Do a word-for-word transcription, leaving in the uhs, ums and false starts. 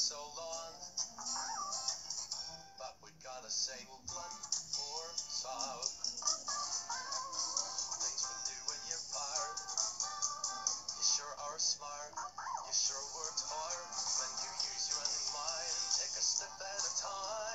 so long, but we gotta say blunt or soft. Things we do when you're fired. You sure are smart. You sure worked hard. When you use your own mind, take a step at a time.